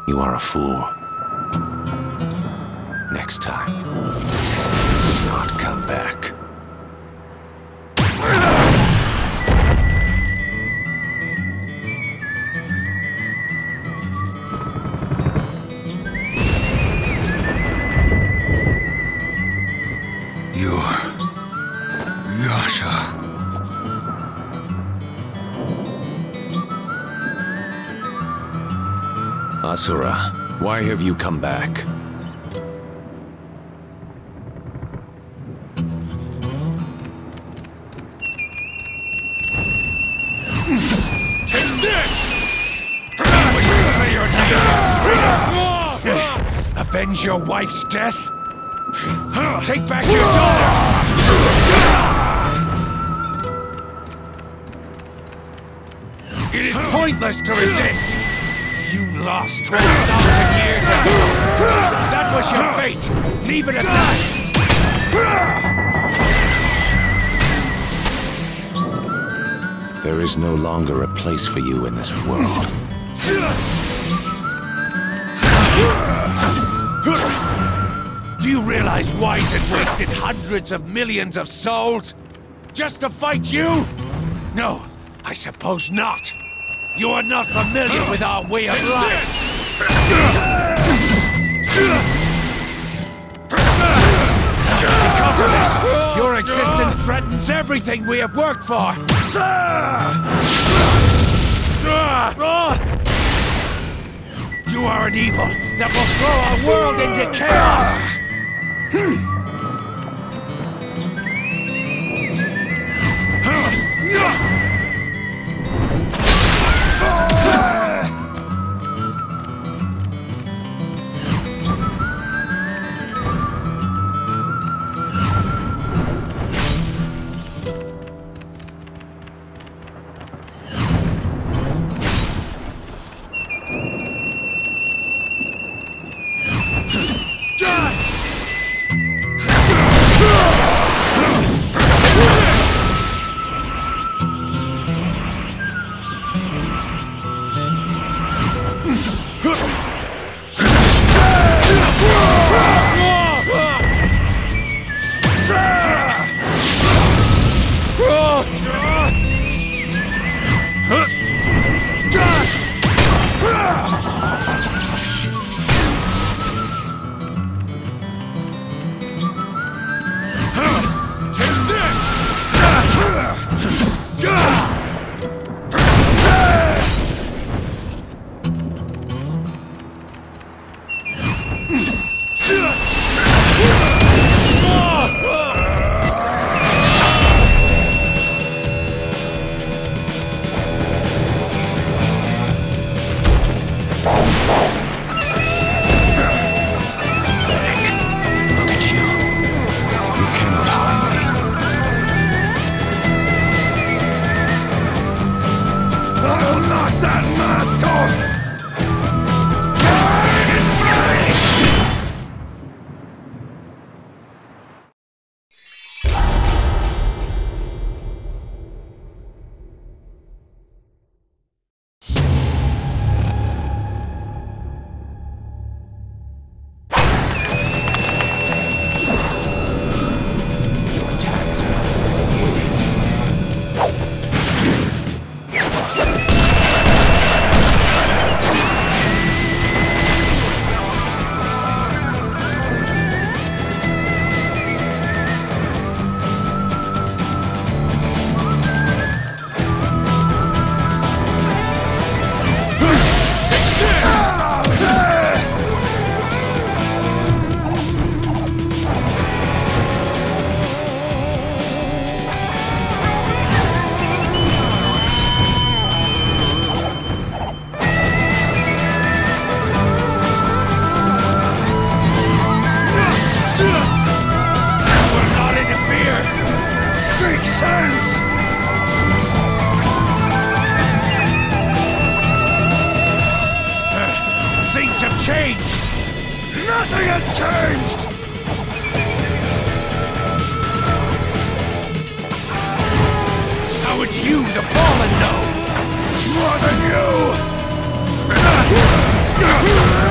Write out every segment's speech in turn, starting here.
You are a fool. Next time, do not come back. Asura, why have you come back? Take this! Avenge your wife's death? Take back your daughter! It is pointless to resist! You lost 12,000 years ago! That was your fate! Leave it at that! There is no longer a place for you in this world. Do you realize Wise wasted hundreds of millions of souls? Just to fight you? No, I suppose not. You are not familiar with our way of life. Because of this, your existence threatens everything we have worked for. You are an evil that will throw our world into chaos. Nothing has changed! How would you, the fallen, know? More than you!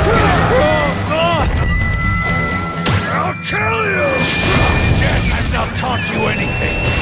taught you anything?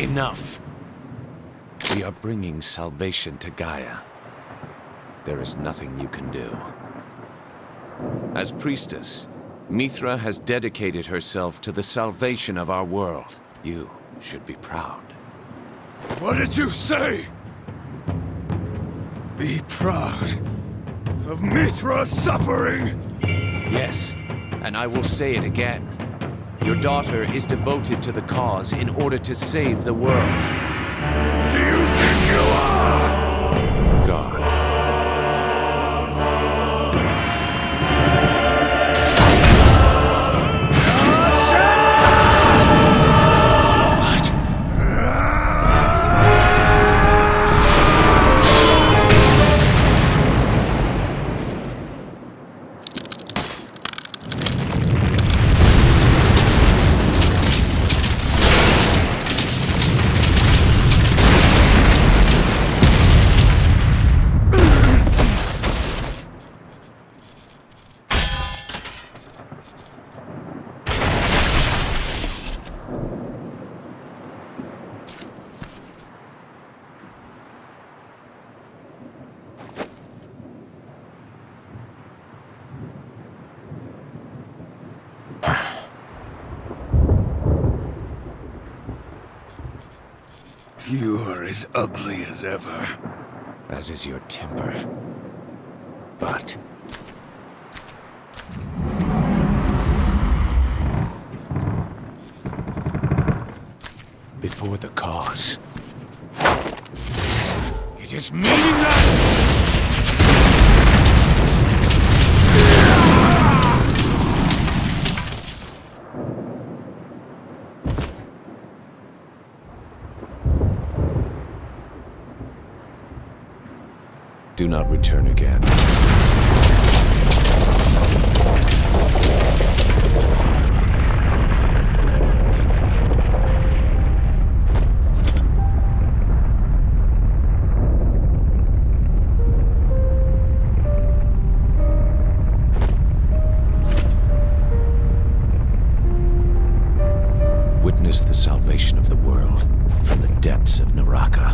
Enough. We are bringing salvation to Gaia. There is nothing you can do. As priestess, Mithra has dedicated herself to the salvation of our world. You should be proud. What did you say? Be proud of Mithra's suffering! Yes, and I will say it again. Your daughter is devoted to the cause in order to save the world. Who do you think you are? God. You are as ugly as ever. As is your temper. But... before the cause... it is meaningless! Do not return again. Witness the salvation of the world from the depths of Naraka.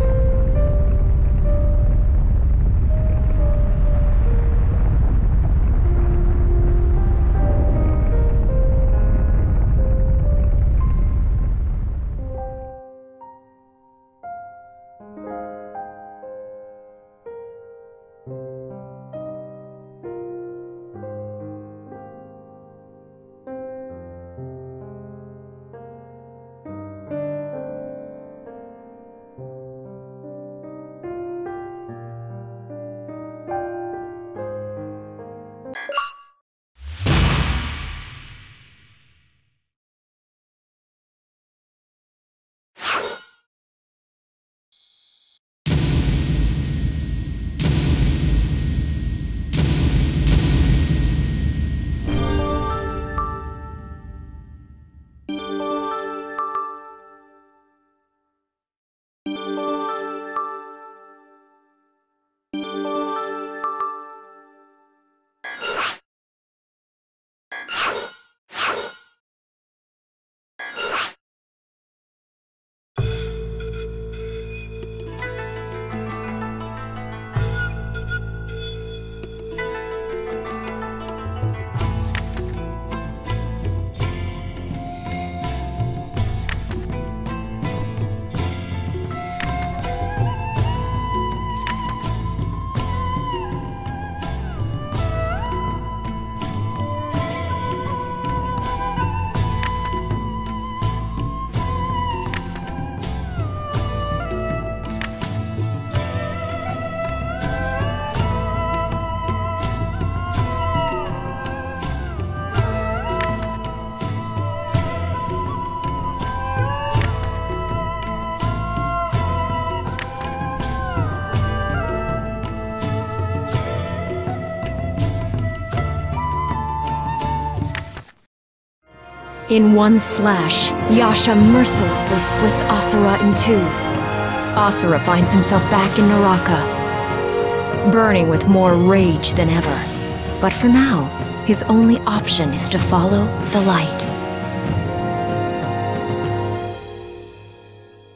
In one slash, Yasha mercilessly splits Asura in two. Asura finds himself back in Naraka, burning with more rage than ever. But for now, his only option is to follow the light.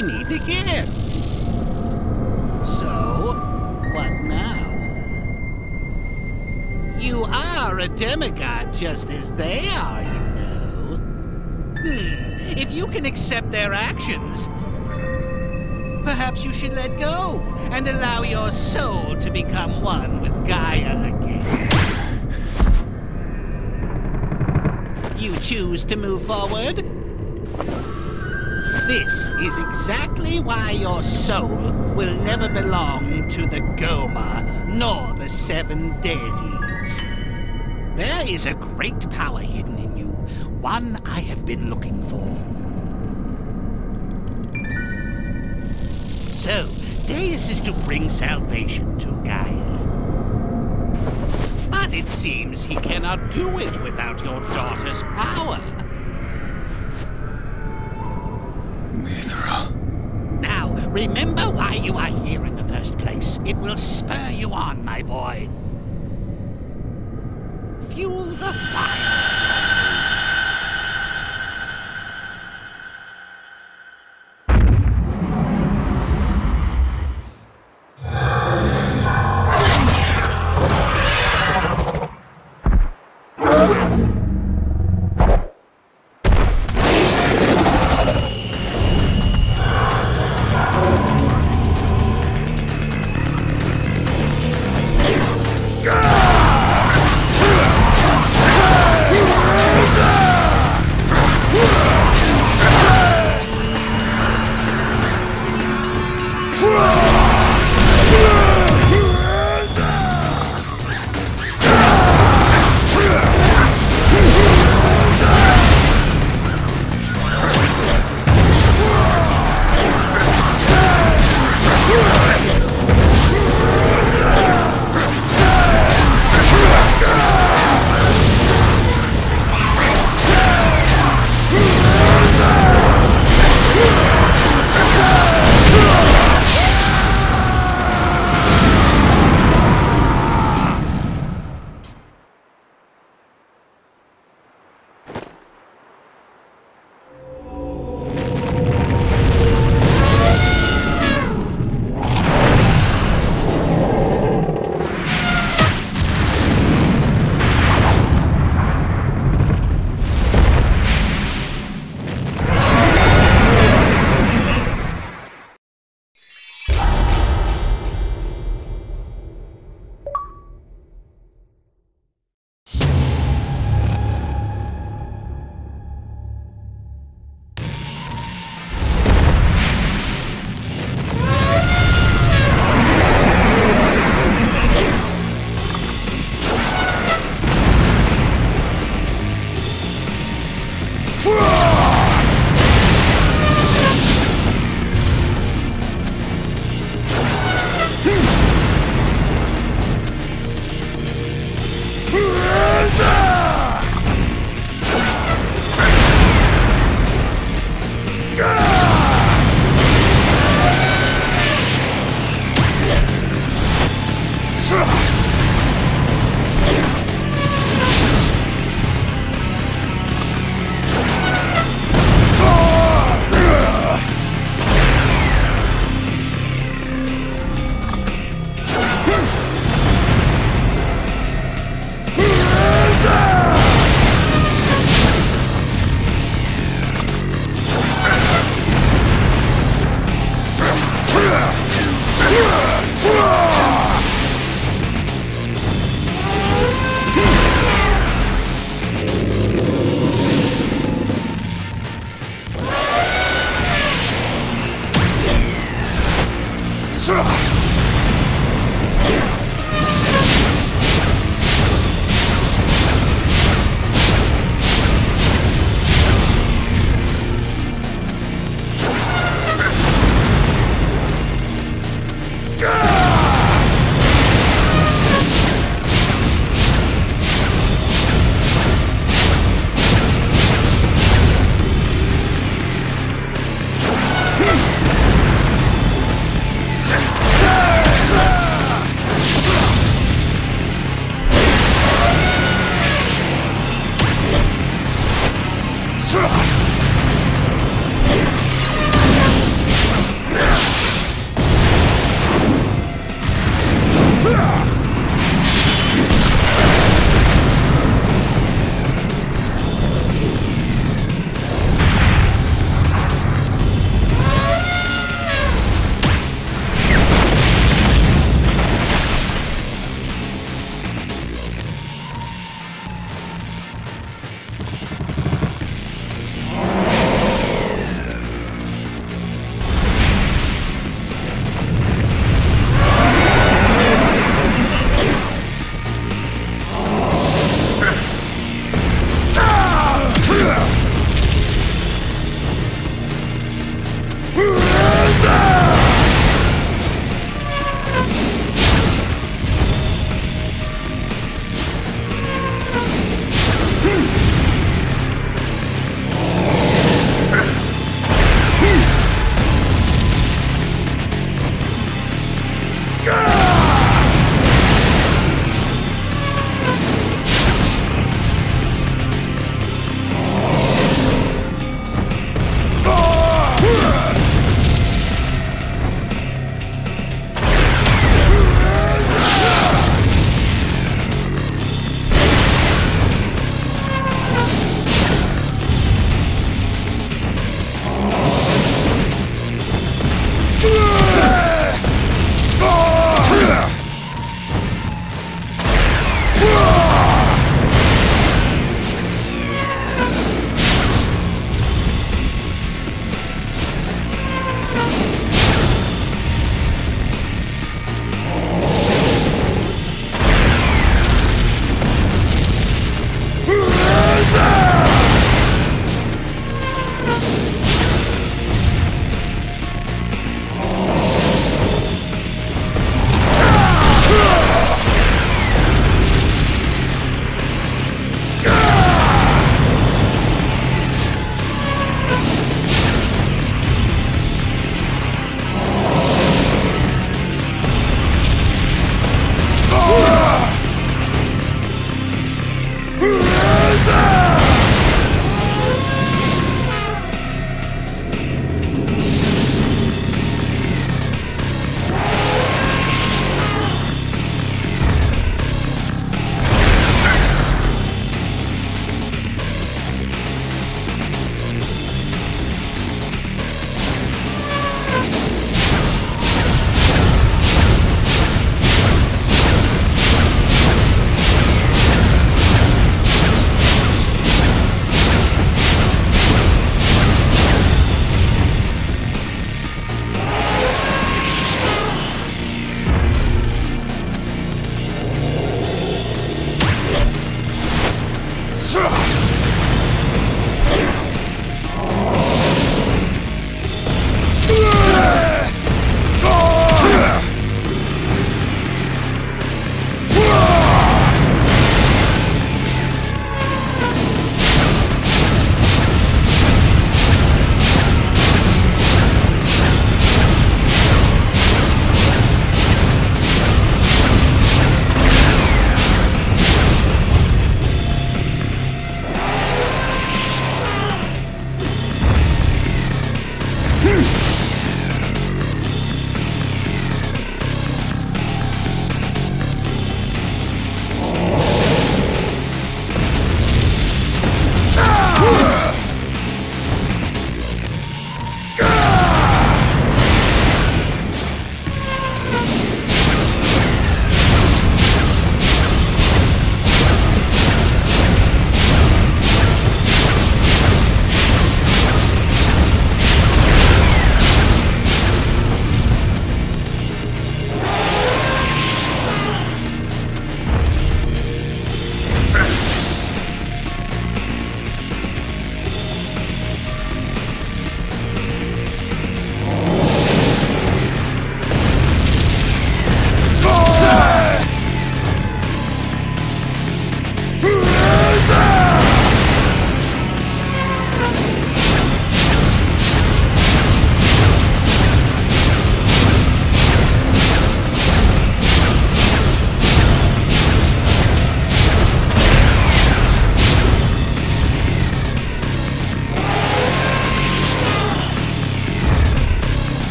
we meet again. So, what now? You are a demigod just as they are, you know. If you can accept their actions, perhaps you should let go and allow your soul to become one with Gaia again. You choose to move forward? This is exactly why your soul will never belong to the Goma nor the Seven Deities. There is a great power hidden in you, one I have been looking for. So, Deus is to bring salvation to Gaia. But it seems he cannot do it without your daughter's power. Mithra. Now, remember why you are here in the first place. It will spur you on, my boy. Fuel the fire. Ah!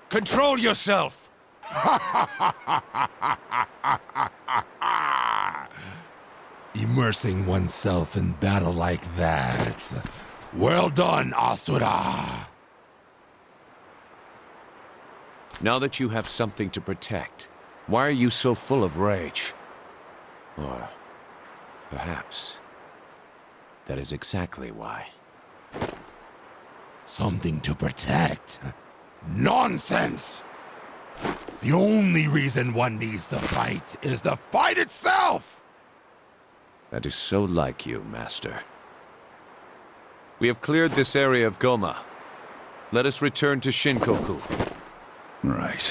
Control yourself! Immersing oneself in battle like that. Well done, Asura! Now that you have something to protect, why are you so full of rage? Or perhaps that is exactly why. Something to protect? Nonsense! The only reason one needs to fight is the fight itself! That is so like you, Master. We have cleared this area of Goma. Let us return to Shinkoku. Right.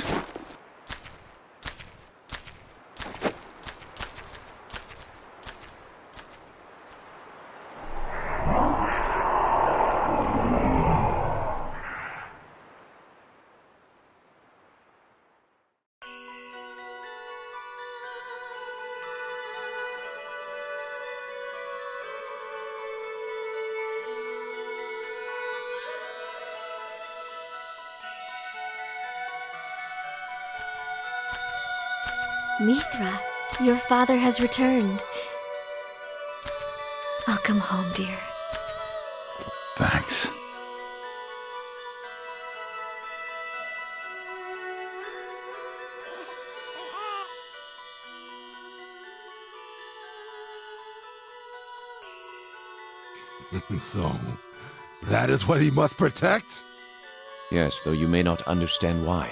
Mithra, your father has returned. Welcome home, dear. Thanks. So, that is what he must protect? Yes, though you may not understand why.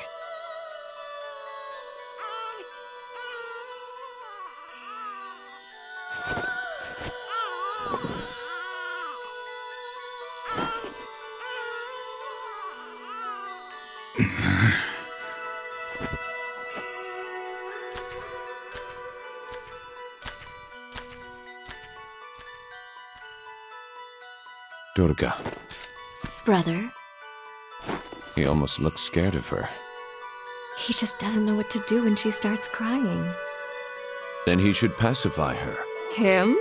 Durga. Brother, He almost looks scared of her. he just doesn't know what to do when she starts crying. Then he should pacify her. Him?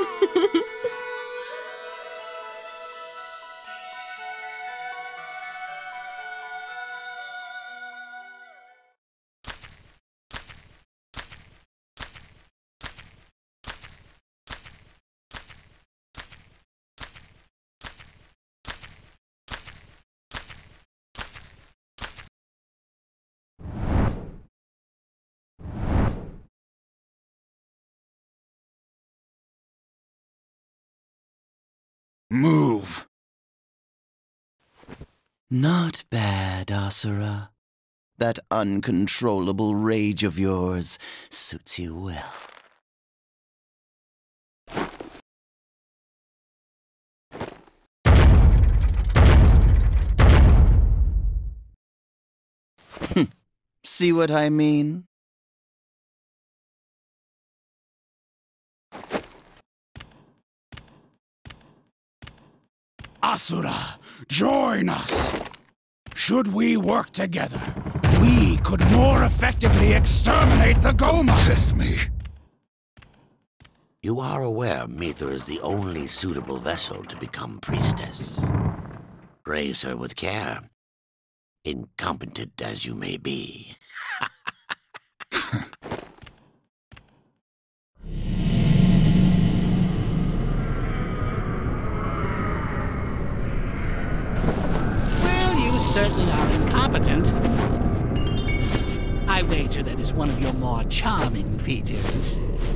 Move! Not bad, Asura. That uncontrollable rage of yours suits you well. See what I mean? Asura, join us! Should we work together, we could more effectively exterminate the Goma! Test me. You are aware Mithra is the only suitable vessel to become priestess. Raise her with care, incompetent as you may be. Certainly are incompetent. I wager that is one of your more charming features.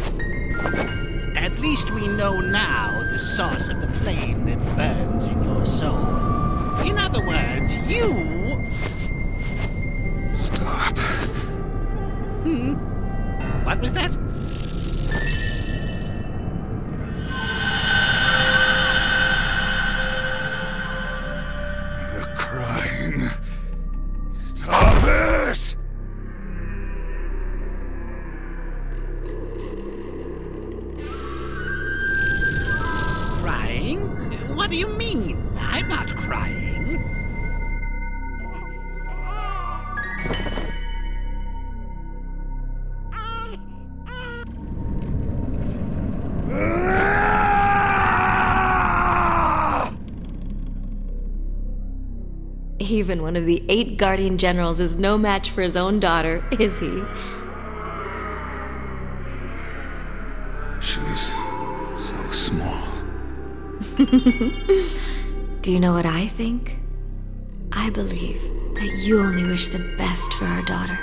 At least we know now the source of the flame that burns in your soul. In other words, you... Stop. What was that? The crying. Stop it! Crying? What do you mean? I'm not crying. Even one of the 8 Guardian Generals is no match for his own daughter, is he? She's so small. Do you know what I think? I believe that you only wish the best for our daughter.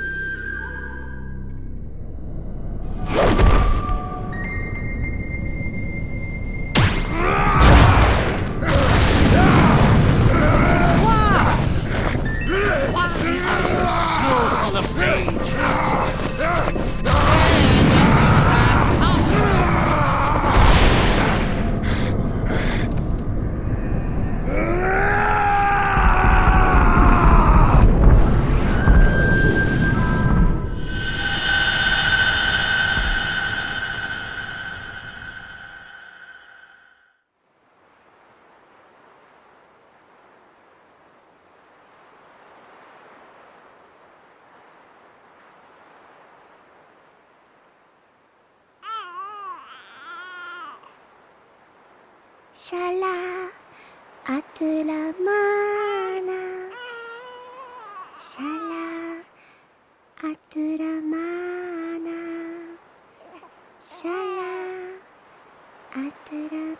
Shala Atura Mana. Shala Atura Mana. Shala Atura